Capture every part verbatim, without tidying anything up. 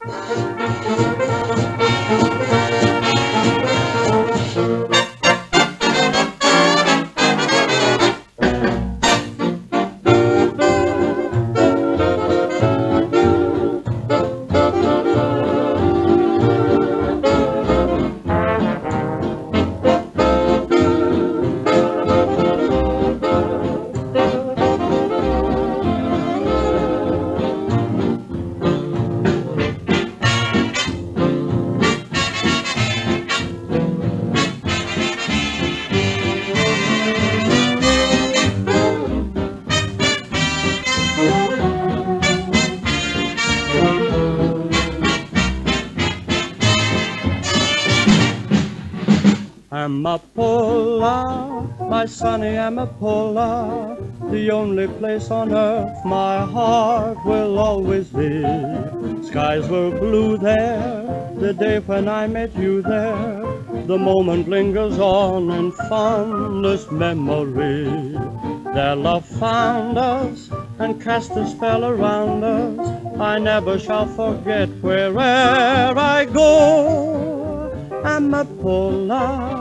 Amapola, my sunny Amapola, the only place on earth my heart will always be. Skies were blue there, the day when I met you there. The moment lingers on in fondest memory. Their love found us and cast a spell around us. I never shall forget where'er I go. Amapola,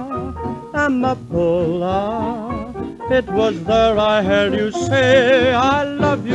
Amapola, it was there I heard you say I love you.